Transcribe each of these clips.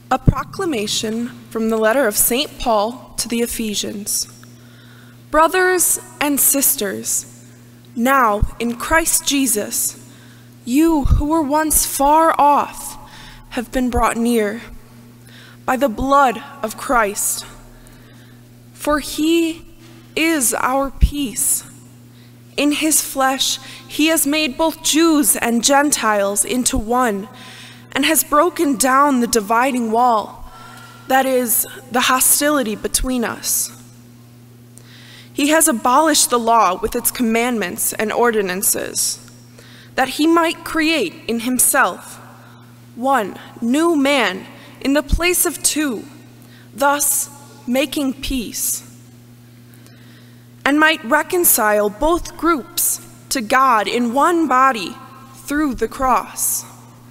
A proclamation from the letter of St. Paul to the Ephesians. Brothers and sisters, now in Christ Jesus, you who were once far off have been brought near by the blood of Christ. For he is our peace. In his flesh, he has made both Jews and Gentiles into one, and has broken down the dividing wall, that is, the hostility between us. He has abolished the law with its commandments and ordinances, that he might create in himself one new man in the place of two, thus making peace, and might reconcile both groups to God in one body through the cross,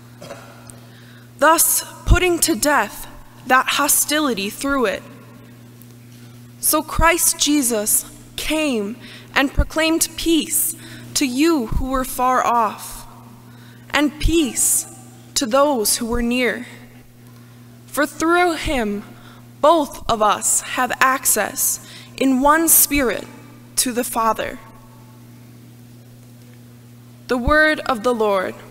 thus putting to death that hostility through it. So Christ Jesus came and proclaimed peace to you who were far off, and peace to those who were near. For through him, both of us have access in one Spirit to the Father. The word of the Lord.